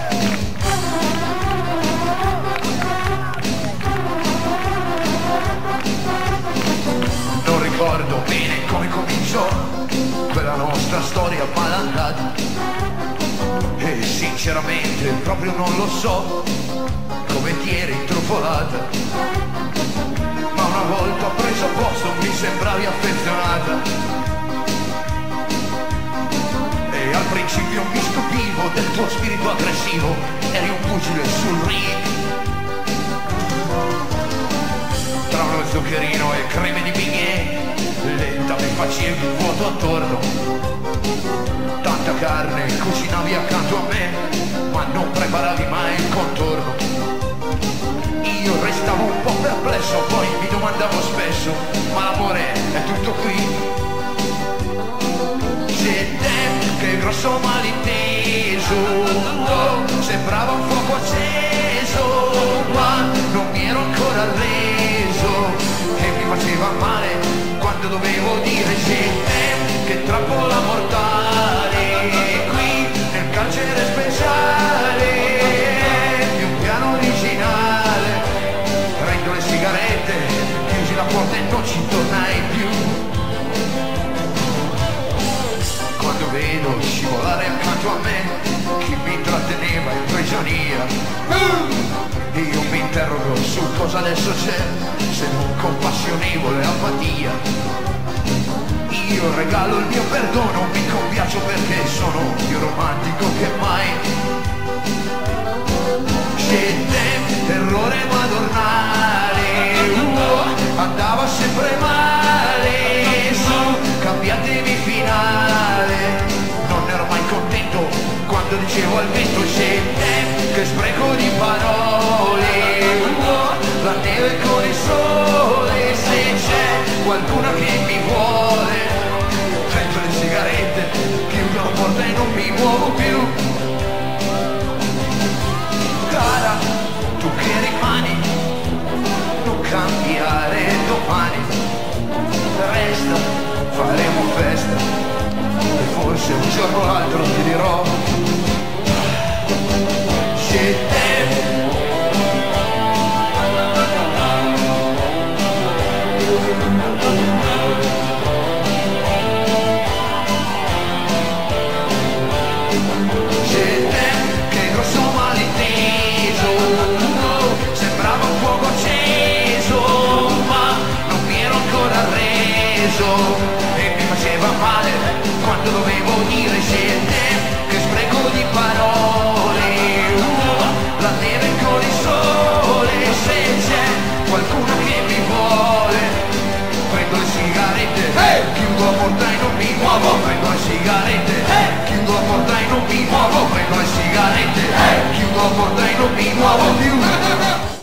Non ricordo bene come cominciò quella nostra storia malandata, e sinceramente proprio non lo so come ti eri intrufolata, ma una volta preso a posto mi sembravi affezionata, e al principio mi stupivo del tuo spirito aggressivo, eri un pugile sul ring. Tra uno zuccherino e creme di bignè, lenta mi facevi il vuoto attorno. Tanta carne cucinavi accanto a me, ma non preparavi mai il contorno. Io restavo un po' perplesso, poi mi domandavo spesso, ma l'amore è tutto qui? C'è te, che grosso malinteso, oh, sembrava un fuoco acceso, ma non mi ero ancora reso, e mi faceva male quando dovevo dire c'è te, che trappola mortale, qui nel carcere speciale, di un piano originale, prendo le sigarette, chiusi la porta e non ci tornai più. Quando vedo scivolare accanto a me chi mi tratteneva in prigionia, io mi interrogo su cosa adesso c'è, se non compassionevole apatia. Io regalo il mio perdono, mi compiaccio perché sono più romantico che mai. Scende, errore madornale, andava sempre male, su, cambiatevi finale. Non ero mai contento quando dicevo al vento scende, che spreco di parole, la neve con il sole, se c'è qualcuna che mi vuole, prendo le sigarette, chiudo la porta e non mi muovo più. Cara, tu che rimani, non cambiare domani, resta, faremo festa, e forse un giorno o l'altro ti dirò c'è te. E mi faceva male quando dovevo dire scende, che spreco di parole, la neve con il sole, se c'è qualcuno che mi vuole, prendo le sigarette, chiudo la porta e non mi muovo, prendo le sigarette, chiudo la porta e non mi muovo, prendo le sigarette, chiudo la porta e non mi muovo più.